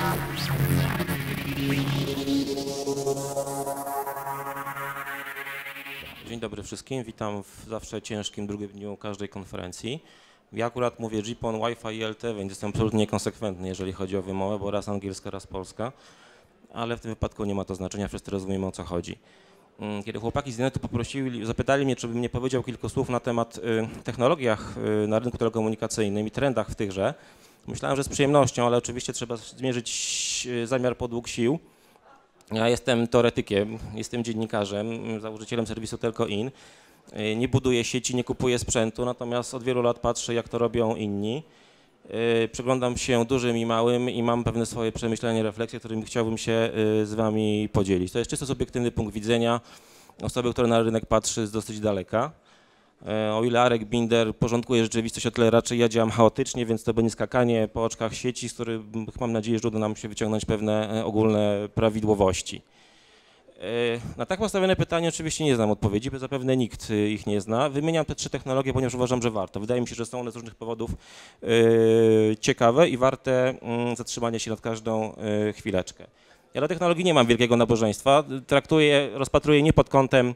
Dzień dobry wszystkim, witam w zawsze ciężkim drugim dniu każdej konferencji. Ja akurat mówię GPON, Wi-Fi i LTE, więc jestem absolutnie niekonsekwentny, jeżeli chodzi o wymowę, bo raz angielska, raz polska, ale w tym wypadku nie ma to znaczenia, wszyscy rozumiemy, o co chodzi. Kiedy chłopaki z Netu zapytali mnie, czy bym nie powiedział kilku słów na temat technologiach na rynku telekomunikacyjnym i trendach w tychże, myślałem, że z przyjemnością, ale oczywiście trzeba zmierzyć zamiar podług sił. Ja jestem teoretykiem, jestem dziennikarzem, założycielem serwisu Telco.in. Nie buduję sieci, nie kupuję sprzętu, natomiast od wielu lat patrzę, jak to robią inni. Przyglądam się dużym i małym i mam pewne swoje przemyślenia, refleksje, którymi chciałbym się z wami podzielić. To jest czysto subiektywny punkt widzenia osoby, która na rynek patrzy z dosyć daleka. O ile Arek Binder porządkuje rzeczywistość, o tyle raczej ja działam chaotycznie, więc to będzie skakanie po oczkach sieci, z których mam nadzieję, że uda nam się wyciągnąć pewne ogólne prawidłowości. Na tak postawione pytanie oczywiście nie znam odpowiedzi, bo zapewne nikt ich nie zna. Wymieniam te trzy technologie, ponieważ uważam, że warto. Wydaje mi się, że są one z różnych powodów ciekawe i warte zatrzymania się nad każdą chwileczkę. Ja do technologii nie mam wielkiego nabożeństwa. Rozpatruję nie pod kątem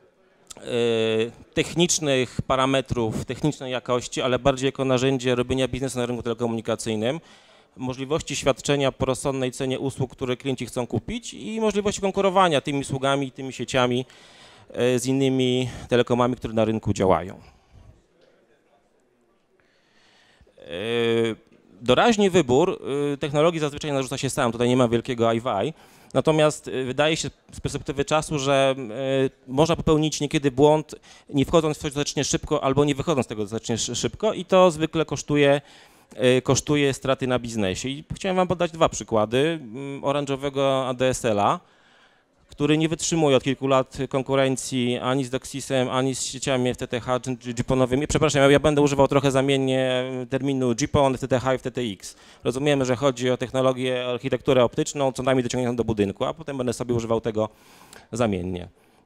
technicznych parametrów, technicznej jakości, ale bardziej jako narzędzie robienia biznesu na rynku telekomunikacyjnym, możliwości świadczenia po rozsądnej cenie usług, które klienci chcą kupić i możliwości konkurowania tymi usługami, tymi sieciami z innymi telekomami, które na rynku działają. Doraźny wybór technologii zazwyczaj narzuca się sam, tutaj nie ma wielkiego IWI, natomiast wydaje się z perspektywy czasu, że można popełnić niekiedy błąd, nie wchodząc w coś dostatecznie szybko albo nie wychodząc z tego dostatecznie szybko i to zwykle kosztuje straty na biznesie. I chciałem wam podać dwa przykłady oranżowego ADSL-a, który nie wytrzymuje od kilku lat konkurencji ani z DOCSIS-em, ani z sieciami FTTH czy GPON-owymi. Przepraszam, ja będę używał trochę zamiennie terminu GPON, FTTH i FTTX. Rozumiemy, że chodzi o technologię, architekturę optyczną, co najmniej dociągniętą do budynku, a potem będę sobie używał tego zamiennie.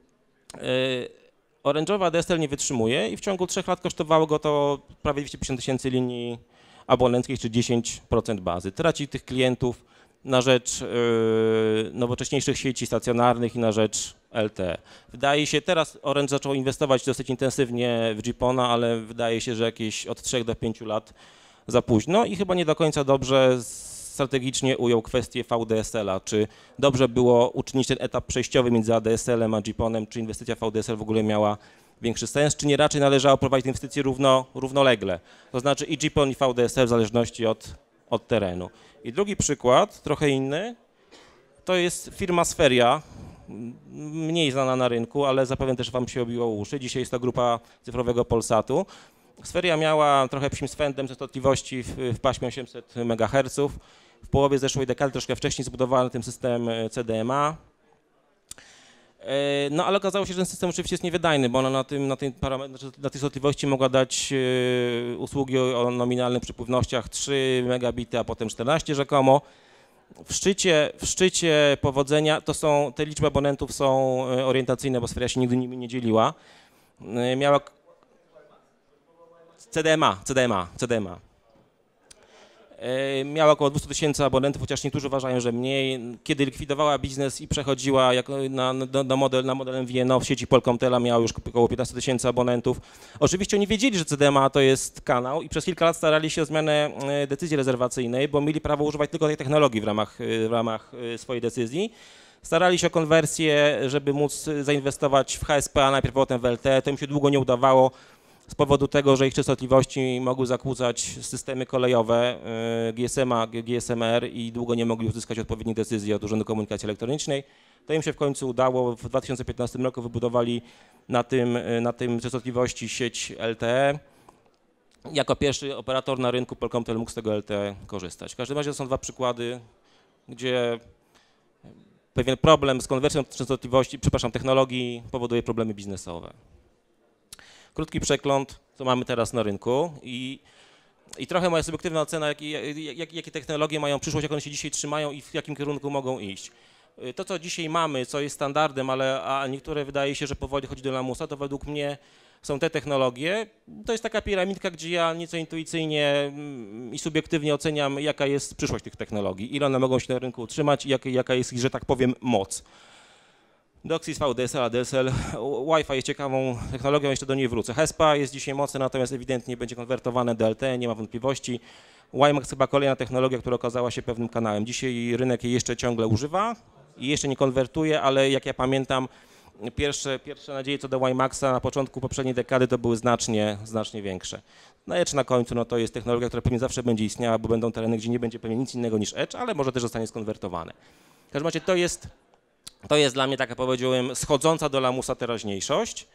Oranżowy ADSL nie wytrzymuje i w ciągu 3 lat kosztowało go to prawie 250 tysięcy linii abonenckich, czy 10% bazy. Traci tych klientów na rzecz nowocześniejszych sieci stacjonarnych i na rzecz LTE. Wydaje się, teraz Orange zaczął inwestować dosyć intensywnie w GPON-a, ale wydaje się, że jakieś od 3 do 5 lat za późno i chyba nie do końca dobrze strategicznie ujął kwestię VDSL-a. Czy dobrze było uczynić ten etap przejściowy między ADSL-em a GPON-em, czy inwestycja w VDSL w ogóle miała większy sens, czy nie raczej należało prowadzić inwestycje równolegle, to znaczy i GPON i VDSL w zależności od terenu. I drugi przykład, trochę inny, to jest firma Sferia, mniej znana na rynku, ale zapewne też wam się obiło uszy. Dzisiaj jest to grupa cyfrowego Polsatu. Sferia miała trochę psim swędem częstotliwości w paśmie 800 MHz. W połowie zeszłej dekady, troszkę wcześniej, zbudowano ten system CDMA. No ale okazało się, że ten system oczywiście jest niewydajny, bo ona na tej częstotliwości mogła dać usługi o nominalnych przepływnościach 3 megabity, a potem 14 rzekomo. W szczycie powodzenia te liczby abonentów są orientacyjne, bo Sferia się nigdy nimi nie dzieliła. Miała CDMA. Miała około 200 tysięcy abonentów, chociaż niektórzy uważają, że mniej. Kiedy likwidowała biznes i przechodziła na model MVNO w sieci Polkomtela, miała już około 15 tysięcy abonentów. Oczywiście oni wiedzieli, że CDMA to jest kanał i przez kilka lat starali się o zmianę decyzji rezerwacyjnej, bo mieli prawo używać tylko tej technologii w ramach swojej decyzji. Starali się o konwersję, żeby móc zainwestować w HSP, a najpierw potem w LTE. To im się długo nie udawało z powodu tego, że ich częstotliwości mogły zakłócać systemy kolejowe GSM-R i długo nie mogli uzyskać odpowiednich decyzji od Urzędu Komunikacji Elektronicznej. To im się w końcu udało. W 2015 roku wybudowali na tym częstotliwości sieć LTE. Jako pierwszy operator na rynku Polkomtel mógł z tego LTE korzystać. W każdym razie to są dwa przykłady, gdzie pewien problem z konwersją technologii powoduje problemy biznesowe. Krótki przegląd, co mamy teraz na rynku i trochę moja subiektywna ocena, jakie technologie mają przyszłość, jak one się dzisiaj trzymają i w jakim kierunku mogą iść. To, co dzisiaj mamy, co jest standardem, a niektóre wydaje się, że powoli chodzi do lamusa, to według mnie są te technologie. To jest taka piramidka, gdzie ja nieco intuicyjnie i subiektywnie oceniam, jaka jest przyszłość tych technologii, ile one mogą się na rynku utrzymać i jaka jest ich, że tak powiem, moc. DOCSIS, VDSL, ADSL, Wi-Fi jest ciekawą technologią, jeszcze do niej wrócę. HESPA jest dzisiaj mocny, natomiast ewidentnie będzie konwertowane do LTE, nie ma wątpliwości. WiMAX chyba kolejna technologia, która okazała się pewnym kanałem. Dzisiaj rynek jej jeszcze ciągle używa i jeszcze nie konwertuje, ale jak ja pamiętam, pierwsze nadzieje co do WiMAXa na początku poprzedniej dekady to były znacznie większe. No Edge na końcu, no to jest technologia, która pewnie zawsze będzie istniała, bo będą tereny, gdzie nie będzie pewnie nic innego niż Edge, ale może też zostanie skonwertowane. W każdym razie to jest dla mnie, tak jak powiedziałem, schodząca do lamusa teraźniejszość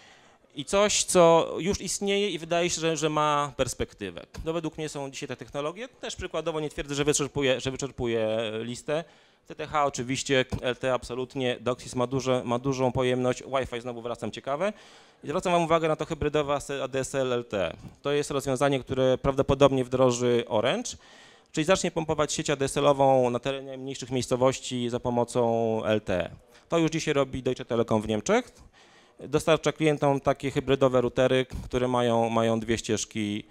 i coś, co już istnieje i wydaje się, że ma perspektywę. No według mnie są dzisiaj te technologie, też przykładowo nie twierdzę, że wyczerpuje listę. TTH oczywiście, LTE absolutnie, DOCSIS ma dużą pojemność, Wi-Fi znowu wracam ciekawe. I zwracam wam uwagę na to hybrydowe ADSL LTE. To jest rozwiązanie, które prawdopodobnie wdroży Orange, czyli zacznie pompować sieć ADSL-ową na terenie mniejszych miejscowości za pomocą LTE. To już dzisiaj robi Deutsche Telekom w Niemczech. Dostarcza klientom takie hybrydowe routery, które mają dwie ścieżki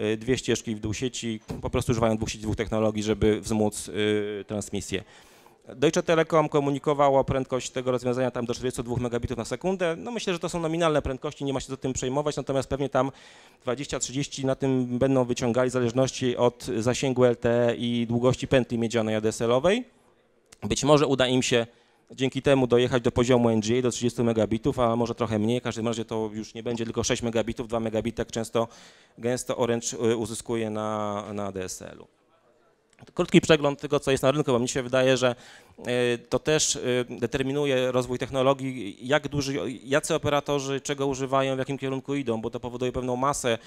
w dół sieci, po prostu używają dwóch technologii, żeby wzmóc transmisję. Deutsche Telekom komunikowało prędkość tego rozwiązania tam do 42 megabitów na sekundę. No myślę, że to są nominalne prędkości, nie ma się co tym przejmować, natomiast pewnie tam 20-30 na tym będą wyciągali w zależności od zasięgu LTE i długości pętli miedzianej ADSL-owej. Być może uda im się dzięki temu dojechać do poziomu NGA, do 30 megabitów, a może trochę mniej. W każdym razie to już nie będzie tylko 6 megabitów, 2 megabity, jak często gęsto Orange uzyskuje na ADSL-u. Krótki przegląd tego, co jest na rynku, bo mi się wydaje, że to też determinuje rozwój technologii, jacy operatorzy czego używają, w jakim kierunku idą, bo to powoduje pewną masę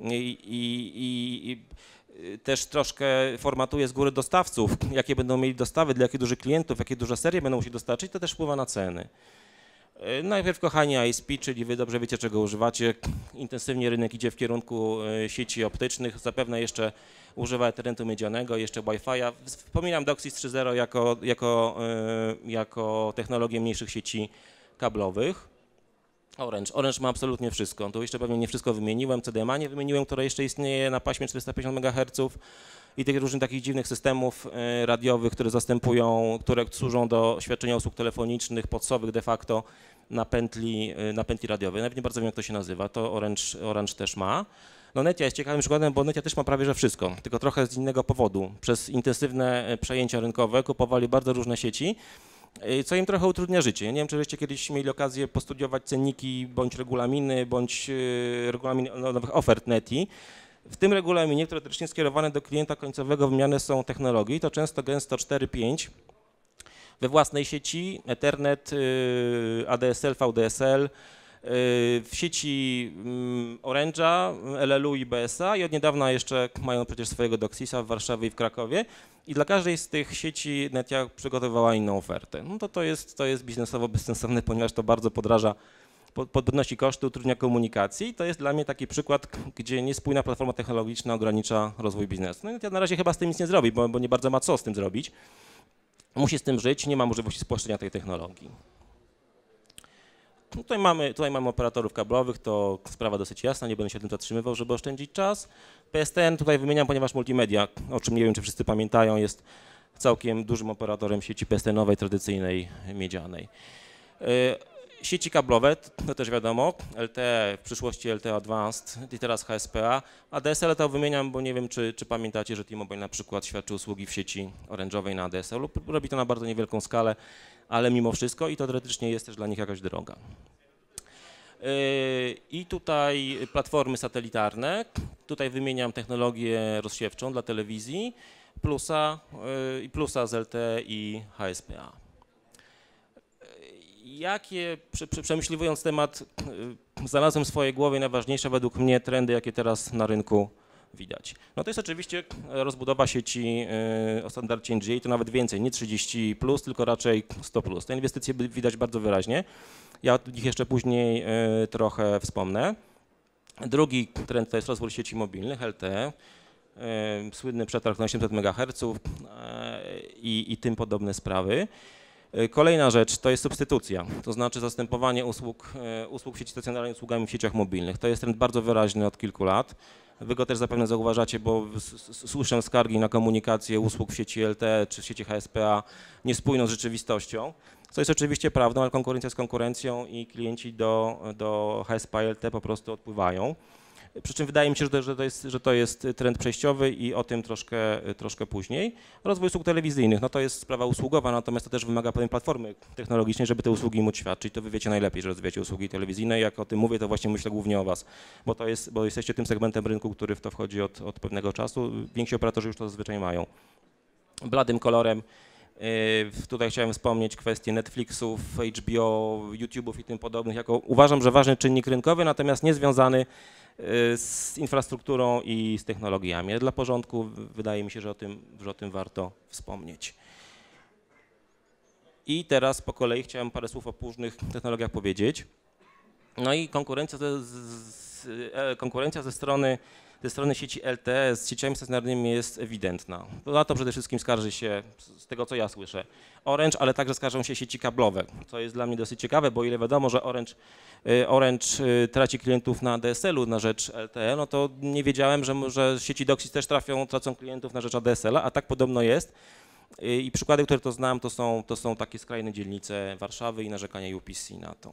i też troszkę formatuje z góry dostawców, jakie będą mieli dostawy, dla jakich dużych klientów, jakie duże serie będą musieli dostarczyć, to też wpływa na ceny. Najpierw, kochani, ISP, czyli wy dobrze wiecie, czego używacie. Intensywnie rynek idzie w kierunku sieci optycznych, zapewne jeszcze używa Ethernetu miedzianego, jeszcze Wi-Fi'a. Wspominam DOCSIS 3.0 jako technologię mniejszych sieci kablowych. Orange ma absolutnie wszystko. Tu jeszcze pewnie nie wszystko wymieniłem. CDMA nie wymieniłem, które jeszcze istnieje na paśmie 450 MHz i tych różnych takich dziwnych systemów radiowych, które służą do świadczenia usług telefonicznych, podsowych de facto na pętli radiowej. Nawet nie bardzo wiem, jak to się nazywa. To Orange też ma. No Netia jest ciekawym przykładem, bo Netia też ma prawie że wszystko, tylko trochę z innego powodu. Przez intensywne przejęcia rynkowe kupowali bardzo różne sieci, co im trochę utrudnia życie. Nie wiem, czy żeście kiedyś mieli okazję postudiować cenniki bądź regulaminy nowych ofert Neti. W tym regulaminie, które teoretycznie skierowane do klienta końcowego wymiany są technologii, to często gęsto 4-5 we własnej sieci, Ethernet, ADSL, VDSL, w sieci Orange'a, LLU i BSA i od niedawna jeszcze mają przecież swojego DOCSIS-a w Warszawie i w Krakowie i dla każdej z tych sieci Netia przygotowywała inną ofertę. No to jest biznesowo bezsensowne, ponieważ to bardzo podnosi koszty, utrudnia komunikacji. To jest dla mnie taki przykład, gdzie niespójna platforma technologiczna ogranicza rozwój biznesu. No i Netia na razie chyba z tym nic nie zrobi, bo nie bardzo ma co z tym zrobić. Musi z tym żyć, nie ma możliwości spłaszczenia tej technologii. No tutaj mamy operatorów kablowych, to sprawa dosyć jasna, nie będę się tym zatrzymywał, żeby oszczędzić czas. PSTN tutaj wymieniam, ponieważ Multimedia, o czym nie wiem, czy wszyscy pamiętają, jest całkiem dużym operatorem sieci PSTN-owej, tradycyjnej, miedzianej. Sieci kablowe, to też wiadomo, LTE, w przyszłości LTE Advanced i teraz HSPA. ADSL to wymieniam, bo nie wiem, czy pamiętacie, że T-Mobile na przykład świadczy usługi w sieci orange'owej na ADSL. Robi to na bardzo niewielką skalę, ale mimo wszystko i to teoretycznie jest też dla nich jakaś droga. I tutaj platformy satelitarne. Tutaj wymieniam technologię rozsiewczą dla telewizji, plusa z LTE i HSPA. Przemyśliwując temat, znalazłem w swojej głowie najważniejsze według mnie trendy, jakie teraz na rynku widać. No to jest oczywiście rozbudowa sieci o standardzie NGA, to nawet więcej, nie 30+, tylko raczej 100+. Te inwestycje widać bardzo wyraźnie. Ja o nich jeszcze później trochę wspomnę. Drugi trend to jest rozwój sieci mobilnych, LTE, słynny przetarg na 800 MHz i tym podobne sprawy. Kolejna rzecz to jest substytucja, to znaczy zastępowanie usług w sieci stacjonarnej usługami w sieciach mobilnych. To jest trend bardzo wyraźny od kilku lat. Wy go też zapewne zauważacie, bo słyszę skargi na komunikację usług w sieci LTE czy w sieci HSPA niespójną z rzeczywistością, co jest oczywiście prawdą, ale konkurencja z konkurencją i klienci do HSPA i LTE po prostu odpływają. Przy czym wydaje mi się, że to jest trend przejściowy i o tym troszkę później. Rozwój usług telewizyjnych, no to jest sprawa usługowa, natomiast to też wymaga pewnej platformy technologicznej, żeby te usługi móc świadczyć. To wy wiecie najlepiej, że rozwijacie usługi telewizyjne. Jak o tym mówię, to właśnie myślę głównie o was, bo jesteście tym segmentem rynku, który w to wchodzi od pewnego czasu. Więksi operatorzy już to zazwyczaj mają. Bladym kolorem tutaj chciałem wspomnieć kwestię Netflixów, HBO, YouTube'ów i tym podobnych, jako uważam, że ważny czynnik rynkowy, natomiast nie związany z infrastrukturą i z technologiami. Dla porządku wydaje mi się, że o tym warto wspomnieć. I teraz po kolei chciałem parę słów o różnych technologiach powiedzieć. No i konkurencja ze strony sieci LTE z sieciami stacjonarnymi jest ewidentna. Na to przede wszystkim skarży się, z tego co ja słyszę, Orange, ale także skarżą się sieci kablowe, co jest dla mnie dosyć ciekawe, bo o ile wiadomo, że Orange traci klientów na DSL-u na rzecz LTE, no to nie wiedziałem, że sieci DOCSIS też tracą klientów na rzecz ADSL-a, a tak podobno jest. I przykłady, które to znam, to są takie skrajne dzielnice Warszawy i narzekania UPC na to.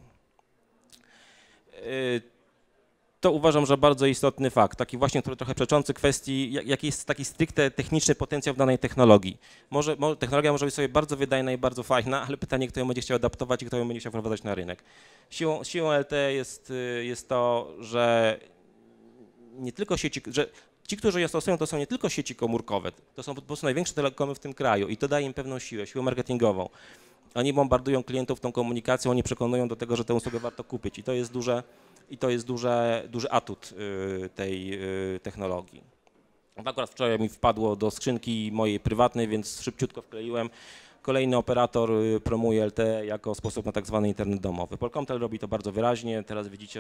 To uważam, że bardzo istotny fakt, taki właśnie trochę przeczący kwestii, jaki jest taki stricte techniczny potencjał w danej technologii. Technologia może być sobie bardzo wydajna i bardzo fajna, ale pytanie, kto ją będzie chciał adaptować i kto ją będzie chciał wprowadzać na rynek. Siłą LTE jest to, że nie tylko że ci, którzy ją stosują, to są nie tylko sieci komórkowe, to są po prostu największe telekomy w tym kraju i to daje im pewną siłę marketingową. Oni bombardują klientów tą komunikacją, oni przekonują do tego, że tę usługę warto kupić i to jest duży atut tej technologii. Akurat wczoraj mi wpadło do skrzynki mojej prywatnej, więc szybciutko wkleiłem. Kolejny operator promuje LTE jako sposób na tak zwany internet domowy. Polkomtel robi to bardzo wyraźnie, teraz widzicie,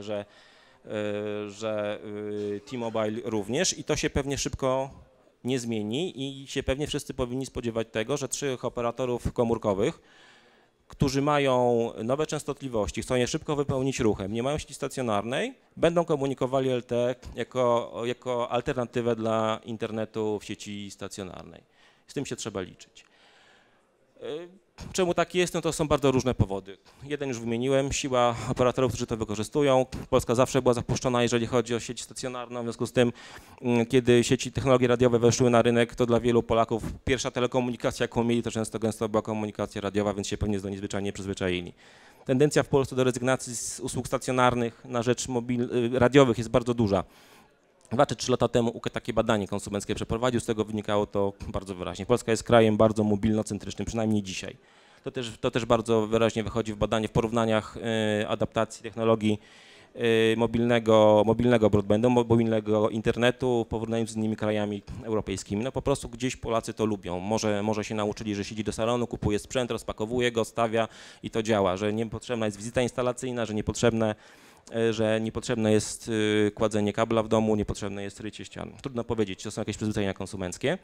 że T-Mobile również i to się pewnie szybko nie zmieni i się pewnie wszyscy powinni spodziewać tego, że 3 operatorów komórkowych, którzy mają nowe częstotliwości, chcą je szybko wypełnić ruchem, nie mają sieci stacjonarnej, będą komunikowali LTE jako alternatywę dla internetu w sieci stacjonarnej. Z tym się trzeba liczyć. Czemu tak jest? No to są bardzo różne powody. Jeden już wymieniłem, siła operatorów, którzy to wykorzystują. Polska zawsze była zapuszczona, jeżeli chodzi o sieć stacjonarną, w związku z tym, kiedy sieci technologie radiowe weszły na rynek, to dla wielu Polaków pierwsza telekomunikacja, jaką mieli, to gęsto była komunikacja radiowa, więc się pewnie do niej zwyczajnie przyzwyczaili. Tendencja w Polsce do rezygnacji z usług stacjonarnych na rzecz radiowych jest bardzo duża. 2 czy 3 lata temu UKE takie badanie konsumenckie przeprowadził, z tego wynikało to bardzo wyraźnie. Polska jest krajem bardzo mobilnocentrycznym, przynajmniej dzisiaj. To też bardzo wyraźnie wychodzi w badaniu, w porównaniach adaptacji technologii mobilnego broadbandu, mobilnego internetu w porównaniu z innymi krajami europejskimi. No po prostu gdzieś Polacy to lubią. Może się nauczyli, że siedzi do salonu, kupuje sprzęt, rozpakowuje go, stawia i to działa, że niepotrzebna jest wizyta instalacyjna, że niepotrzebne jest kładzenie kabla w domu, niepotrzebne jest rycie ścian. Trudno powiedzieć, to są jakieś przyzwyczajenia konsumenckie.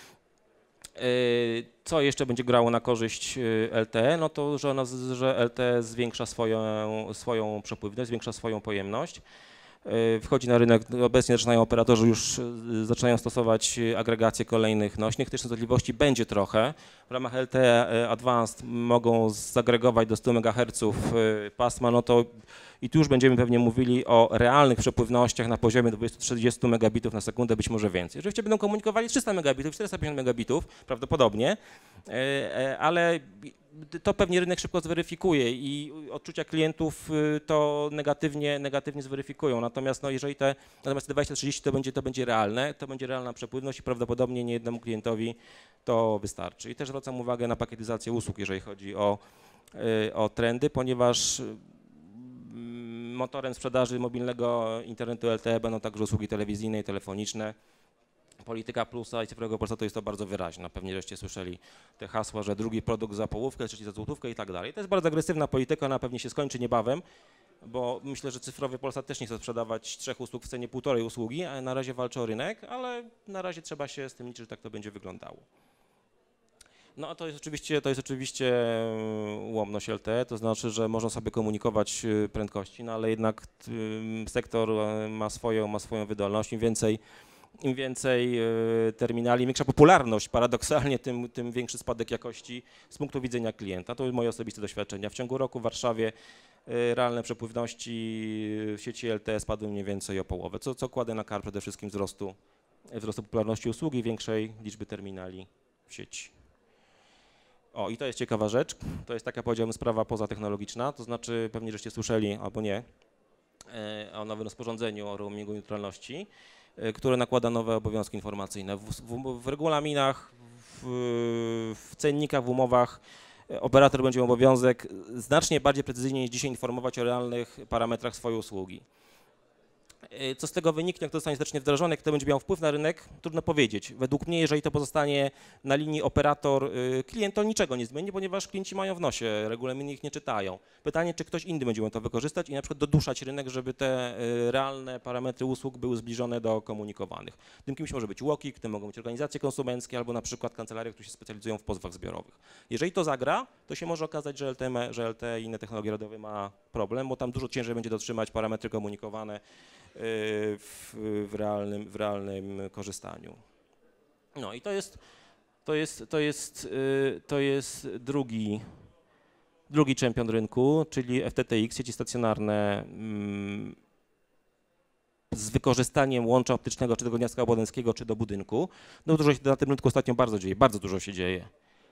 Co jeszcze będzie grało na korzyść LTE? No to, że LTE zwiększa swoją przepływność, zwiększa swoją pojemność. Wchodzi na rynek, obecnie operatorzy już zaczynają stosować agregację kolejnych nośnych. Tych częstotliwości będzie trochę. W ramach LTE Advanced mogą zagregować do 100 MHz pasma, no to i tu już będziemy pewnie mówili o realnych przepływnościach na poziomie 20-30 megabitów na sekundę, być może więcej. Oczywiście będą komunikowali 300 megabitów, 450 megabitów prawdopodobnie, ale to pewnie rynek szybko zweryfikuje i odczucia klientów to negatywnie zweryfikują. Natomiast no, jeżeli te 20-30 to będzie realne, to będzie realna przepływność i prawdopodobnie niejednemu klientowi to wystarczy. I też zwracam uwagę na pakietyzację usług, jeżeli chodzi o trendy, ponieważ motorem sprzedaży mobilnego internetu LTE będą także usługi telewizyjne i telefoniczne. Polityka Plusa i Cyfrowego Polsa to jest to bardzo wyraźne. Pewnie żeście słyszeli te hasła, że drugi produkt za połówkę, trzeci za złotówkę i tak dalej. To jest bardzo agresywna polityka, ona pewnie się skończy niebawem, bo myślę, że Cyfrowy Polsat też nie chce sprzedawać 3 usług w cenie 1,5 usługi, a na razie walczy o rynek, ale na razie trzeba się z tym liczyć, że tak to będzie wyglądało. No to jest oczywiście ułomność LTE, to znaczy, że można sobie komunikować prędkości, no ale jednak sektor ma swoją wydolność. Im więcej terminali, im większa popularność, paradoksalnie, tym większy spadek jakości z punktu widzenia klienta. To moje osobiste doświadczenia. W ciągu roku w Warszawie realne przepływności w sieci LTE spadły mniej więcej o połowę, co kładę na karp przede wszystkim wzrostu popularności usługi i większej liczby terminali w sieci. O, i to jest ciekawa rzecz. To jest taka, powiedziałbym, sprawa pozatechnologiczna, to znaczy pewnie żeście słyszeli, albo nie, o nowym rozporządzeniu o roamingu neutralności, które nakłada nowe obowiązki informacyjne. W regulaminach, w cennikach, w umowach operator będzie miał obowiązek znacznie bardziej precyzyjnie niż dzisiaj informować o realnych parametrach swojej usługi. Co z tego wyniknie, jak to zostanie znacznie wdrożone, jak to będzie miało wpływ na rynek, trudno powiedzieć. Według mnie, jeżeli to pozostanie na linii operator-klient, to niczego nie zmieni, ponieważ klienci mają w nosie, regulaminy ich nie czytają. Pytanie, czy ktoś inny będzie mógł to wykorzystać i na przykład doduszać rynek, żeby te realne parametry usług były zbliżone do komunikowanych. Tym kimś może być UOKiK, tym mogą być organizacje konsumenckie albo na przykład kancelarie, które się specjalizują w pozwach zbiorowych. Jeżeli to zagra, to się może okazać, że LTE i inne technologie radiowe ma problem, bo tam dużo ciężej będzie dotrzymać parametry komunikowane w realnym korzystaniu. No i to jest drugi czempion rynku, czyli FTTX, sieci stacjonarne z wykorzystaniem łącza optycznego, czy do gniazdka abonenckich, czy do budynku. No dużo się na tym rynku ostatnio bardzo dzieje, bardzo dużo się dzieje.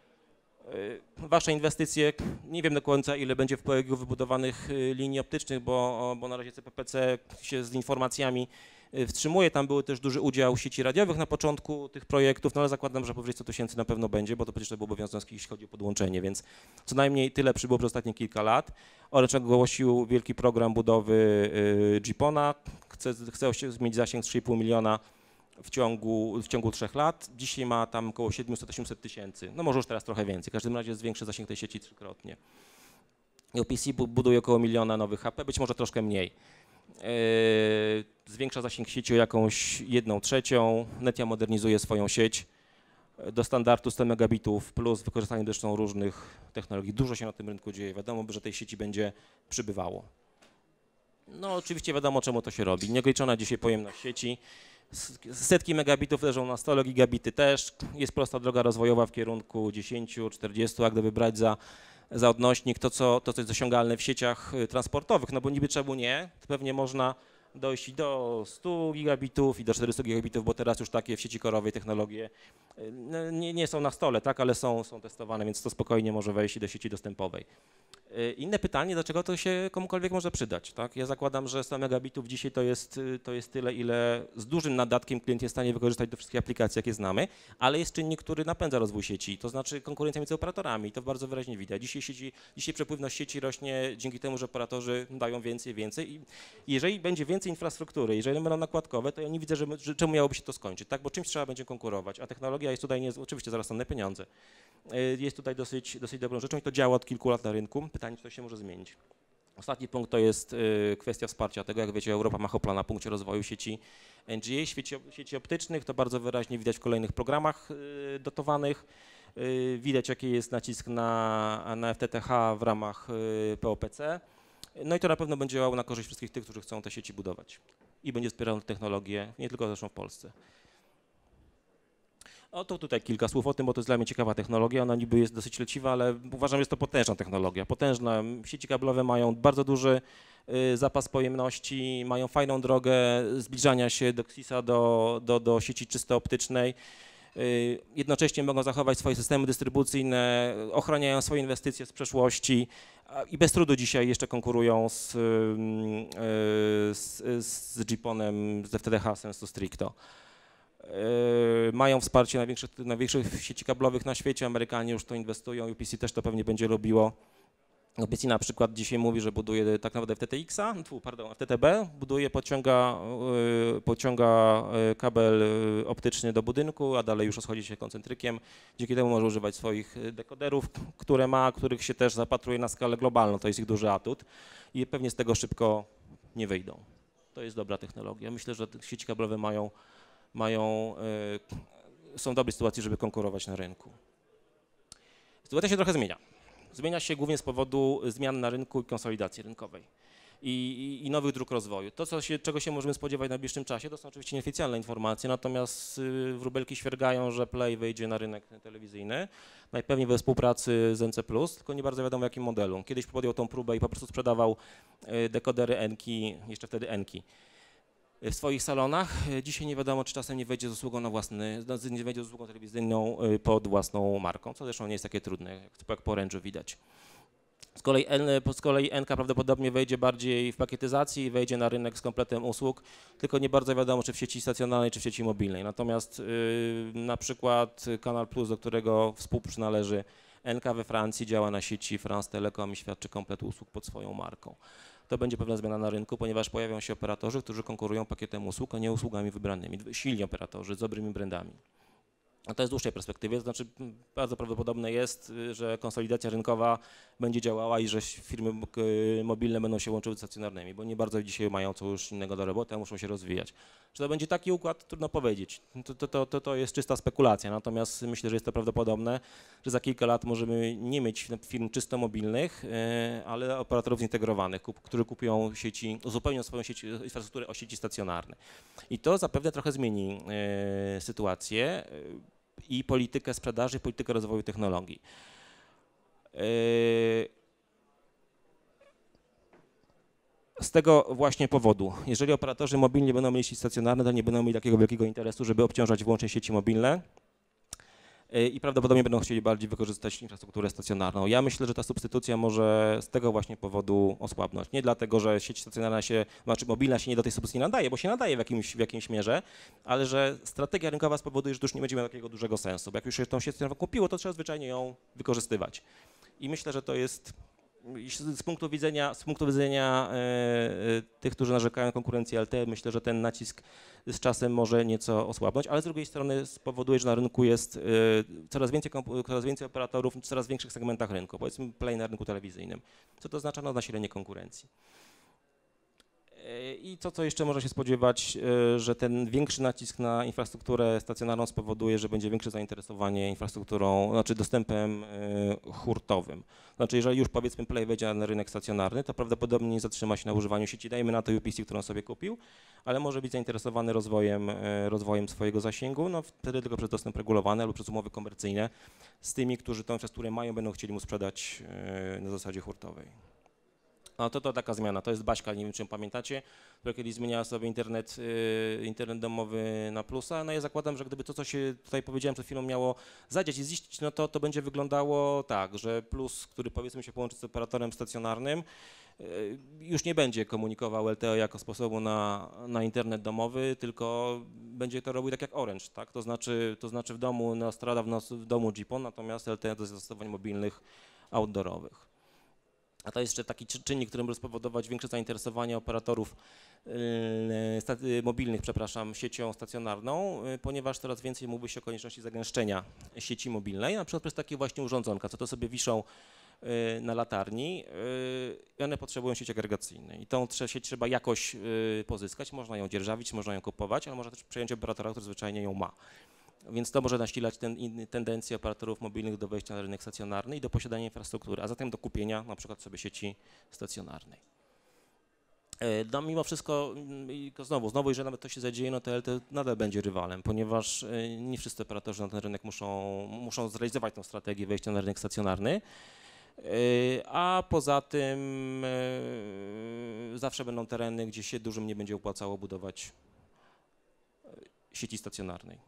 Wasze inwestycje, nie wiem do końca, ile będzie w projekcie wybudowanych linii optycznych, bo na razie CPPC się z informacjami wstrzymuje. Tam był też duży udział sieci radiowych na początku tych projektów, no ale zakładam, że powyżej 100 000 na pewno będzie, bo to przecież to był obowiązek, jeśli chodzi o podłączenie, więc co najmniej tyle przybyło przez ostatnie kilka lat. Orange ogłosił wielki program budowy GPON-a, chce mieć zasięg 3,5 miliona w ciągu 3 lat. Dzisiaj ma tam około 700-800 tysięcy, no może już teraz trochę więcej, w każdym razie zwiększy zasięg tej sieci trzykrotnie. OPC buduje około 1 miliona nowych HP, być może troszkę mniej. Zwiększa zasięg sieci o jakąś 1/3, Netia modernizuje swoją sieć do standardu 100 megabitów plus wykorzystanie zresztą różnych technologii. Dużo się na tym rynku dzieje, wiadomo, że tej sieci będzie przybywało. No oczywiście wiadomo, czemu to się robi. Nieograniczona dzisiaj pojemność sieci, setki megabitów leżą na stole, gigabity też. Jest prosta droga rozwojowa w kierunku 10, 40, jak gdyby brać za odnośnik to, co jest osiągalne w sieciach transportowych, no bo niby czemu nie, to pewnie można dojść i do 100 gigabitów i do 400 gigabitów, bo teraz już takie w sieci korowej technologie nie są na stole, tak, ale są testowane, więc to spokojnie może wejść i do sieci dostępowej. Inne pytanie, dlaczego to się komukolwiek może przydać, tak? Ja zakładam, że 100 megabitów dzisiaj to jest tyle, ile z dużym nadatkiem klient jest w stanie wykorzystać do wszystkich aplikacji, jakie znamy, ale jest czynnik, który napędza rozwój sieci, to znaczy konkurencja między operatorami, to bardzo wyraźnie widać. Dzisiaj przepływność sieci rośnie dzięki temu, że operatorzy dają więcej i jeżeli będzie więcej infrastruktury, jeżeli będą nakładkowe, to ja nie widzę, że czemu miałoby się to skończyć, tak? Bo czymś trzeba będzie konkurować, a technologia jest tutaj, oczywiście zarosną pieniądze, jest tutaj dosyć dobrą rzeczą i to działa od kilku lat na rynku. Pytanie, czy to się może zmienić. Ostatni punkt to jest kwestia wsparcia tego. Jak wiecie, Europa ma hopla na punkcie rozwoju sieci NGA, sieci optycznych. To bardzo wyraźnie widać w kolejnych programach dotowanych. Widać, jaki jest nacisk na FTTH w ramach POPC. No i to na pewno będzie działało na korzyść wszystkich tych, którzy chcą te sieci budować. I będzie wspierało technologię, nie tylko zresztą w Polsce. O, to tutaj kilka słów o tym, bo to jest dla mnie ciekawa technologia. Ona niby jest dosyć leciwa, ale uważam, że jest to potężna technologia. Potężna. Sieci kablowe mają bardzo duży zapas pojemności, mają fajną drogę zbliżania się do XIS-a, do sieci czysto optycznej. Jednocześnie mogą zachować swoje systemy dystrybucyjne, ochraniają swoje inwestycje z przeszłości i bez trudu dzisiaj jeszcze konkurują z GPON-em, z FTTH sensu stricto. Mają wsparcie największych sieci kablowych na świecie, Amerykanie już to inwestują, UPC też to pewnie będzie robiło. UPC na przykład dzisiaj mówi, że buduje tak naprawdę FTTB, buduje, pociąga kabel optyczny do budynku, a dalej już rozchodzi się koncentrykiem. Dzięki temu może używać swoich dekoderów, których się też zapatruje na skalę globalną, to jest ich duży atut i pewnie z tego szybko nie wyjdą. To jest dobra technologia. Myślę, że sieci kablowe są w dobrej sytuacji, żeby konkurować na rynku. Sytuacja się trochę zmienia. Zmienia się głównie z powodu zmian na rynku i konsolidacji rynkowej i nowych dróg rozwoju. To, czego się możemy spodziewać w najbliższym czasie, to są oczywiście nieoficjalne informacje, natomiast wróbelki świergają, że Play wyjdzie na rynek telewizyjny, najpewniej we współpracy z NC+, tylko nie bardzo wiadomo w jakim modelu. Kiedyś podjął tą próbę i po prostu sprzedawał dekodery Enki, jeszcze wtedy Enki, w swoich salonach. Dzisiaj nie wiadomo, czy czasem nie wejdzie z usługą nie wejdzie z usługą telewizyjną pod własną marką, co zresztą nie jest takie trudne, jak po Orange'u widać. Z kolei Enka prawdopodobnie wejdzie bardziej w pakietyzacji i wejdzie na rynek z kompletem usług, tylko nie bardzo wiadomo, czy w sieci stacjonarnej, czy w sieci mobilnej. Natomiast na przykład Canal+, do którego współprzynależy Enka we Francji, działa na sieci France Telecom i świadczy komplet usług pod swoją marką. To będzie pewna zmiana na rynku, ponieważ pojawią się operatorzy, którzy konkurują pakietem usług, a nie usługami wybranymi. Silni operatorzy z dobrymi brandami. A to jest w dłuższej perspektywie, to znaczy bardzo prawdopodobne jest, że konsolidacja rynkowa będzie działała i że firmy mobilne będą się łączyły z stacjonarnymi, bo nie bardzo dzisiaj mają co już innego do roboty, a muszą się rozwijać. Czy to będzie taki układ? Trudno powiedzieć. To jest czysta spekulacja, natomiast myślę, że jest to prawdopodobne, że za kilka lat możemy nie mieć firm czysto mobilnych, ale operatorów zintegrowanych, którzy kupują sieci, uzupełnią swoją infrastrukturę o sieci stacjonarne. I to zapewne trochę zmieni sytuację i politykę sprzedaży, i politykę rozwoju technologii. Z tego właśnie powodu, jeżeli operatorzy mobilni będą mieli sieci stacjonarne, to nie będą mieli takiego wielkiego interesu, żeby obciążać wyłącznie sieci mobilne i prawdopodobnie będą chcieli bardziej wykorzystać infrastrukturę stacjonarną. Ja myślę, że ta substytucja może z tego właśnie powodu osłabnąć. Nie dlatego, że sieć stacjonarna mobilna się nie do tej substytucji nadaje, bo się nadaje w jakimś mierze, ale że strategia rynkowa spowoduje, że to już nie będzie miała takiego dużego sensu. Bo jak już się tą sieć stacjonarną kupiło, to trzeba zwyczajnie ją wykorzystywać. I myślę, że to jest z punktu widzenia tych, którzy narzekają na konkurencję LTE, myślę, że ten nacisk z czasem może nieco osłabnąć, ale z drugiej strony spowoduje, że na rynku jest coraz więcej operatorów w coraz większych segmentach rynku, powiedzmy Play na rynku telewizyjnym. Co to oznacza? No, nasilenie konkurencji. I co jeszcze można się spodziewać, że ten większy nacisk na infrastrukturę stacjonarną spowoduje, że będzie większe zainteresowanie infrastrukturą, znaczy dostępem hurtowym. Znaczy, jeżeli już powiedzmy Play wejdzie na rynek stacjonarny, to prawdopodobnie nie zatrzyma się na używaniu sieci, dajmy na to UPC, którą sobie kupił, ale może być zainteresowany rozwojem swojego zasięgu, no wtedy tylko przez dostęp regulowany albo przez umowy komercyjne z tymi, którzy tą infrastrukturę mają, będą chcieli mu sprzedać na zasadzie hurtowej. No to taka zmiana, to jest Baśka, nie wiem czy pamiętacie, która kiedyś zmieniała sobie internet domowy na plusa. No ja zakładam, że gdyby to, co się tutaj powiedziałem przed chwilą, miało zadziać i ziścić, no to będzie wyglądało tak, że plus, który powiedzmy się połączy z operatorem stacjonarnym, już nie będzie komunikował LTE jako sposobu na internet domowy, tylko będzie to robił tak jak Orange, tak? To znaczy w domu Neostrada, w domu GPON, natomiast LTE do zastosowań mobilnych, outdoorowych. A to jest jeszcze taki czynnik, który może spowodować większe zainteresowanie operatorów mobilnych, siecią stacjonarną, ponieważ coraz więcej mówi się o konieczności zagęszczenia sieci mobilnej, na przykład przez takie właśnie urządzonka, co to sobie wiszą na latarni i one potrzebują sieci agregacyjnej. I tą sieć trzeba jakoś pozyskać, można ją dzierżawić, można ją kupować, ale można też przejąć operatora, który zwyczajnie ją ma. Więc to może nasilać tendencję operatorów mobilnych do wejścia na rynek stacjonarny i do posiadania infrastruktury, a zatem do kupienia na przykład sobie sieci stacjonarnej. No mimo wszystko, znowu, jeżeli nawet to się zadzieje, no to LTE nadal będzie rywalem, ponieważ nie wszyscy operatorzy na ten rynek muszą zrealizować tę strategię wejścia na rynek stacjonarny, a poza tym zawsze będą tereny, gdzie się dużym nie będzie opłacało budować sieci stacjonarnej.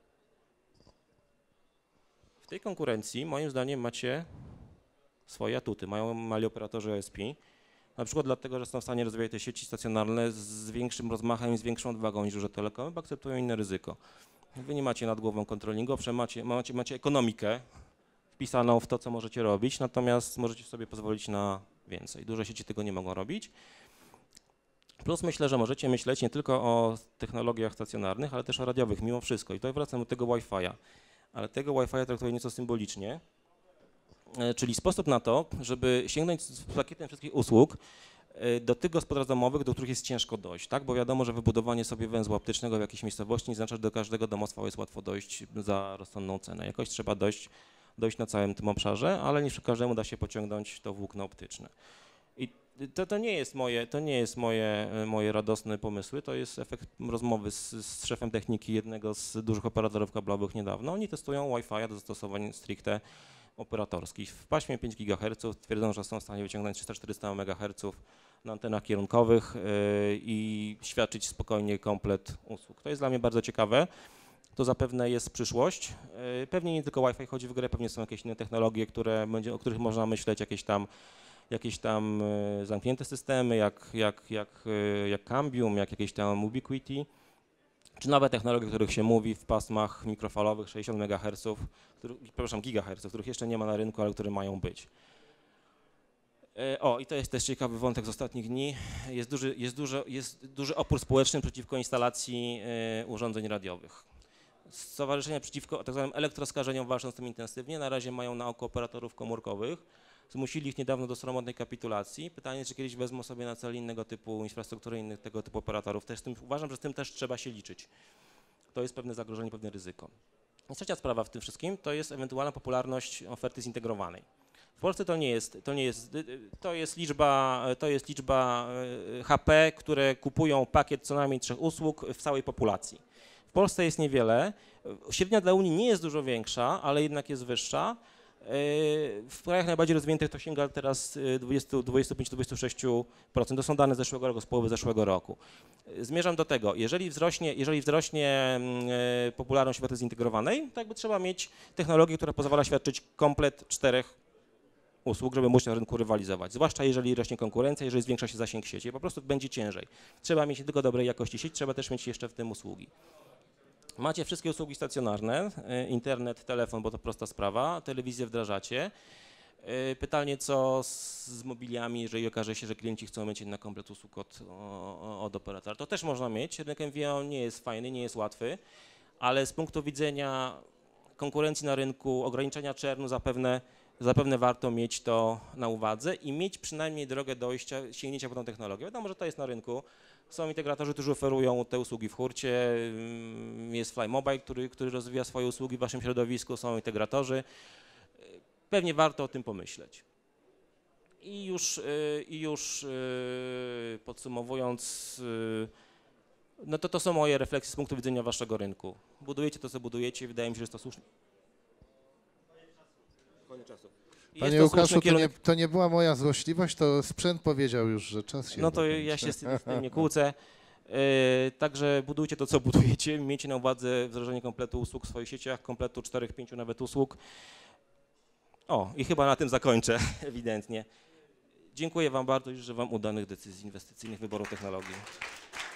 W tej konkurencji moim zdaniem macie swoje atuty, mali operatorzy OSP, na przykład dlatego, że są w stanie rozwijać te sieci stacjonarne z większym rozmachem i z większą odwagą niż duże telekomy, bo akceptują inne ryzyko. Wy nie macie nad głową controllingu, owszem macie ekonomikę wpisaną w to, co możecie robić, natomiast możecie sobie pozwolić na więcej. Duże sieci tego nie mogą robić. Plus myślę, że możecie myśleć nie tylko o technologiach stacjonarnych, ale też o radiowych mimo wszystko. I tutaj wracam do tego Wi-Fi'a. Ale tego Wi-Fi'a traktuję nieco symbolicznie, czyli sposób na to, żeby sięgnąć z pakietem wszystkich usług do tych gospodarstw domowych, do których jest ciężko dojść, tak? Bo wiadomo, że wybudowanie sobie węzła optycznego w jakiejś miejscowości nie znaczy, że do każdego domostwa jest łatwo dojść za rozsądną cenę. Jakoś trzeba dojść dojść na całym tym obszarze, ale nie przy każdemu da się pociągnąć to włókno optyczne. I to nie jest moje radosne pomysły, to jest efekt rozmowy z szefem techniki jednego z dużych operatorów kablowych niedawno. Oni testują Wi-Fi do zastosowań stricte operatorskich. W paśmie 5 GHz twierdzą, że są w stanie wyciągnąć 300-400 MHz na antenach kierunkowych i świadczyć spokojnie komplet usług. To jest dla mnie bardzo ciekawe. To zapewne jest przyszłość. Pewnie nie tylko Wi-Fi chodzi w grę, pewnie są jakieś inne technologie, o których można myśleć, jakieś tam zamknięte systemy, jak Cambium, jak jakieś tam Ubiquiti, czy nowe technologie, o których się mówi w pasmach mikrofalowych 60 MHz, gigaherców, których jeszcze nie ma na rynku, ale które mają być. I to jest też ciekawy wątek z ostatnich dni. Jest duży opór społeczny przeciwko instalacji urządzeń radiowych. Stowarzyszenia przeciwko tak zwanym elektroskażeniom walczą z tym intensywnie. Na razie mają na oko operatorów komórkowych. Zmusili ich niedawno do sromotnej kapitulacji. Pytanie, czy kiedyś wezmą sobie na cel innego typu infrastruktury, innych tego typu operatorów. Uważam, że z tym też trzeba się liczyć. To jest pewne zagrożenie, pewne ryzyko. I trzecia sprawa w tym wszystkim to jest ewentualna popularność oferty zintegrowanej. W Polsce to jest liczba HP, które kupują pakiet co najmniej 3 usług w całej populacji. W Polsce jest niewiele. Średnia dla Unii nie jest dużo większa, ale jednak jest wyższa. W krajach najbardziej rozwiniętych to sięga teraz 25-26%. To są dane z zeszłego roku, z połowy zeszłego roku. Zmierzam do tego, jeżeli wzrośnie popularność oferty zintegrowanej, to jakby trzeba mieć technologię, która pozwala świadczyć komplet 4 usług, żeby móc na rynku rywalizować. Zwłaszcza jeżeli rośnie konkurencja, jeżeli zwiększa się zasięg sieci, po prostu będzie ciężej. Trzeba mieć nie tylko dobrej jakości sieć, trzeba też mieć jeszcze w tym usługi. Macie wszystkie usługi stacjonarne, internet, telefon, bo to prosta sprawa, telewizję wdrażacie. Pytanie, co z mobiliami, jeżeli okaże się, że klienci chcą mieć jednak komplet usług od operatora. To też można mieć. Rynek MVNO nie jest fajny, nie jest łatwy, ale z punktu widzenia konkurencji na rynku, ograniczenia churnu zapewne warto mieć to na uwadze i mieć przynajmniej drogę dojścia, sięgnięcia po tą technologię. Wiadomo, że to jest na rynku. Są integratorzy, którzy oferują te usługi w hurcie. Jest Fly Mobile, który rozwija swoje usługi w waszym środowisku. Są integratorzy. Pewnie warto o tym pomyśleć. I już podsumowując, no to są moje refleksje z punktu widzenia waszego rynku. Budujecie to, co budujecie. Wydaje mi się, że jest to słuszne. Koniec czasu. Panie Łukaszu, to nie była moja złośliwość, to sprzęt powiedział już, że czas się... No to ja się z tym nie kłócę. Także budujcie to, co budujecie. Miejcie na uwadze wdrożenie kompletu usług w swoich sieciach, kompletu 4-5 nawet usług. I chyba na tym zakończę, ewidentnie. Dziękuję wam bardzo i życzę wam udanych decyzji inwestycyjnych, wyboru technologii.